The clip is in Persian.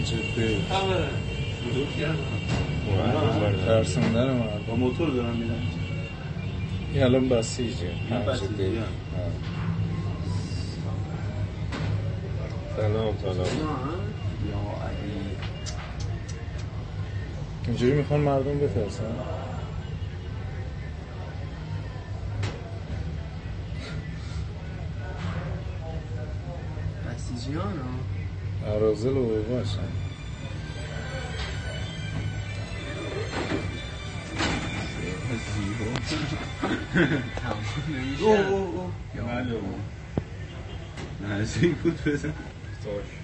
جدی خبره بزرگ کردم ترسوندن مردم با موتور دارم میرم این الان بسیجه بسیجی سلام یا علی اینجوری میخوان مردم بترسن بسیجی ها نه عرازل و باشن نه از این بود بزن